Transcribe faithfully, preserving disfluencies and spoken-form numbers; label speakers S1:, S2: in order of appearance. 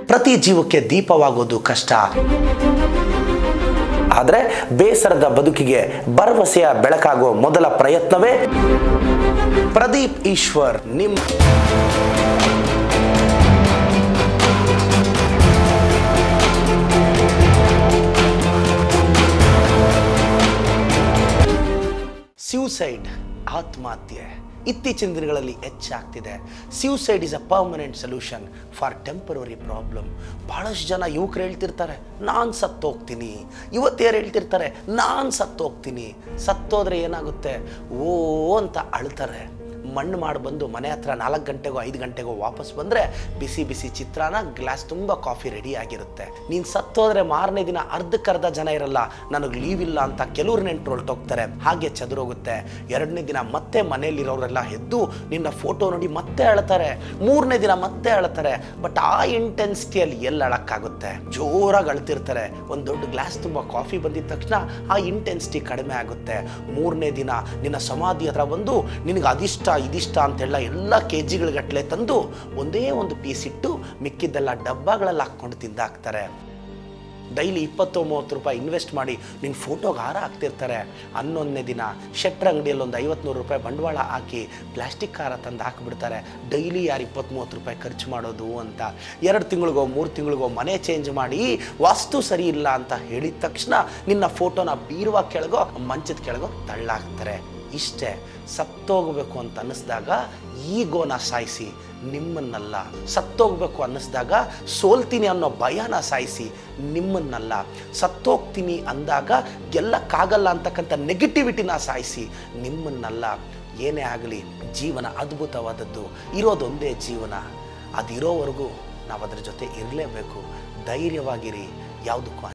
S1: ಪ್ರತಿ ಜೀವಕ್ಕೆ ದೀಪವಾಗೋದು ಕಷ್ಟ. ಆದರೆ ಬೇಸರದ ಬದುಕಿಗೆ ಭರವಸೆಯ ಬೆಳಕಾಗುವ ಮೊದಲ ಪ್ರಯತ್ನವೇ ಪ್ರದೀಪ್ ಈಶ್ವರ್. ನಿಮ್ಮ ಸ್ಯೂಸೈಡ್, ಆತ್ಮಹತ್ಯೆ ಇತ್ತೀಚಿನ ದಿನಗಳಲ್ಲಿ ಹೆಚ್ಚಾಗ್ತಿದೆ. Suicide is a permanent solution for temporary problem. ಭಾಳಷ್ಟು ಜನ ಯುವಕರು ಹೇಳ್ತಿರ್ತಾರೆ ನಾನು ಸತ್ತೋಗ್ತೀನಿ, ಯುವತಿಯರು ಹೇಳ್ತಿರ್ತಾರೆ ನಾನು ಸತ್ತೋಗ್ತೀನಿ. ಸತ್ತೋದ್ರೆ ಏನಾಗುತ್ತೆ ಓ ಅಂತ ಅಳ್ತಾರೆ. ಮಣ್ಣು ಮಾಡಿ ಬಂದು ಮನೆ ಹತ್ರ ನಾಲ್ಕು ಗಂಟೆಗೋ ಐದು ಗಂಟೆಗೋ ವಾಪಸ್ ಬಂದರೆ ಬಿಸಿ ಬಿಸಿ ಚಿತ್ರಾನ್ನ, ಗ್ಲಾಸ್ ತುಂಬ ಕಾಫಿ ರೆಡಿ ಆಗಿರುತ್ತೆ. ನೀನು ಸತ್ತೋದ್ರೆ ಮಾರನೇ ದಿನ ಅರ್ಧಕ್ಕರ್ಧ ಜನ ಇರಲ್ಲ, ನನಗೆ ಲೀವ್ ಇಲ್ಲ ಅಂತ ಕೆಲವ್ರು ನೆಂಟರು ಹೊರಟೋಗ್ತಾರೆ. ಹಾಗೆ ಚದುರೋಗುತ್ತೆ. ಎರಡನೇ ದಿನ ಮತ್ತೆ ಮನೇಲಿರೋರೆಲ್ಲ ಎದ್ದು ನಿನ್ನ ಫೋಟೋ ನೋಡಿ ಮತ್ತೆ ಅಳ್ತಾರೆ. ಮೂರನೇ ದಿನ ಮತ್ತೆ ಅಳ್ತಾರೆ. ಬಟ್ ಆ ಇಂಟೆನ್ಸಿಟಿಯಲ್ಲಿ ಎಲ್ಲಿ ಅಳಕ್ಕಾಗುತ್ತೆ? ಜೋರಾಗಿ ಅಳ್ತಿರ್ತಾರೆ. ಒಂದು ದೊಡ್ಡ ಗ್ಲಾಸ್ ತುಂಬ ಕಾಫಿ ಬಂದಿದ ತಕ್ಷಣ ಆ ಇಂಟೆನ್ಸಿಟಿ ಕಡಿಮೆ ಆಗುತ್ತೆ. ಮೂರನೇ ದಿನ ನಿನ್ನ ಸಮಾಧಿ ಹತ್ರ ಬಂದು ನಿನಗೆ ಅದಿಷ್ಟ ಇದಿಷ್ಟ ಅಂತೆಲ್ಲ ಎಲ್ಲ ಕೆ ಜಿಗಳಗಟ್ಟಲೆ ತಂದು ಒಂದೇ ಒಂದು ಪೀಸ್ ಇಟ್ಟು ಮಿಕ್ಕಿದ್ದೆಲ್ಲ ಡಬ್ಬಗಳಲ್ಲಿ ಹಾಕ್ಕೊಂಡು ತಿಂದಾಕ್ತಾರೆ. ಡೈಲಿ ಇಪ್ಪತ್ತು ಮೂವತ್ತು ರೂಪಾಯಿ ಇನ್ವೆಸ್ಟ್ ಮಾಡಿ ನಿನ್ನ ಫೋಟೋಗೆ ಹಾರ ಹಾಕ್ತಿರ್ತಾರೆ. ಹನ್ನೊಂದನೇ ದಿನ ಶೆಟ್ರ್ ಅಂಗಡಿಯಲ್ಲಿ ಒಂದು ಐವತ್ತು ನೂರು ರೂಪಾಯಿ ಬಂಡವಾಳ ಹಾಕಿ ಪ್ಲಾಸ್ಟಿಕ್ ಹಾರ ತಂದು ಹಾಕಿಬಿಡ್ತಾರೆ. ಡೈಲಿ ಯಾರು ಇಪ್ಪತ್ತು ಮೂವತ್ತು ರೂಪಾಯಿ ಖರ್ಚು ಮಾಡೋದು ಅಂತ. ಎರಡು ತಿಂಗಳಿಗೋ ಮೂರು ತಿಂಗಳಿಗೋ ಮನೆ ಚೇಂಜ್ ಮಾಡಿ ವಾಸ್ತು ಸರಿ ಇಲ್ಲ ಅಂತ ಹೇಳಿದ ತಕ್ಷಣ ನಿನ್ನ ಫೋಟೋನ ಬೀರುವ ಕೆಳಗೋ ಮಂಚದ ಕೆಳಗೋ ತಳ್ಳಾಕ್ತಾರೆ. ಇಷ್ಟೇ. ಸತ್ತೋಗಬೇಕು ಅಂತ ಅನ್ನಿಸ್ದಾಗ ಈಗೋನ ಸಾಯಿಸಿ, ನಿಮ್ಮನ್ನಲ್ಲ. ಸತ್ತೋಗ್ಬೇಕು ಅನ್ನಿಸ್ದಾಗ ಸೋಲ್ತೀನಿ ಅನ್ನೋ ಭಯನ ಸಾಯಿಸಿ, ನಿಮ್ಮನ್ನಲ್ಲ. ಸತ್ತೋಗ್ತೀನಿ ಅಂದಾಗ ಗೆಲ್ಲಕ್ಕಾಗಲ್ಲ ಅಂತಕ್ಕಂಥ ನೆಗೆಟಿವಿಟಿನ ಸಾಯಿಸಿ, ನಿಮ್ಮನ್ನಲ್ಲ. ಏನೇ ಆಗಲಿ ಜೀವನ ಅದ್ಭುತವಾದದ್ದು. ಇರೋದೊಂದೇ ಜೀವನ. ಅದಿರೋವರೆಗೂ ನಾವು ಅದ್ರ ಜೊತೆ ಇರಲೇಬೇಕು. ಧೈರ್ಯವಾಗಿರಿ. ಯಾವುದಕ್ಕೂ